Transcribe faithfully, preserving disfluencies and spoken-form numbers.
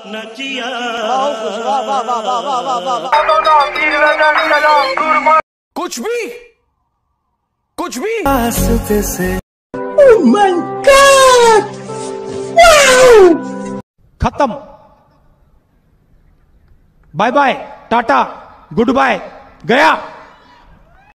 न किया। कुछ भी कुछ भी से oh my God! Wow! खत्म। Bye bye, tata, good bye, गया।